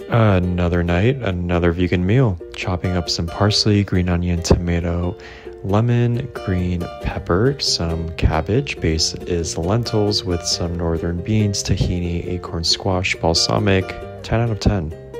Another night, another vegan meal. Chopping up some parsley, green onion, tomato, lemon, green pepper, some cabbage. Base is lentils with some northern beans, tahini, acorn squash, balsamic. 10 out of 10.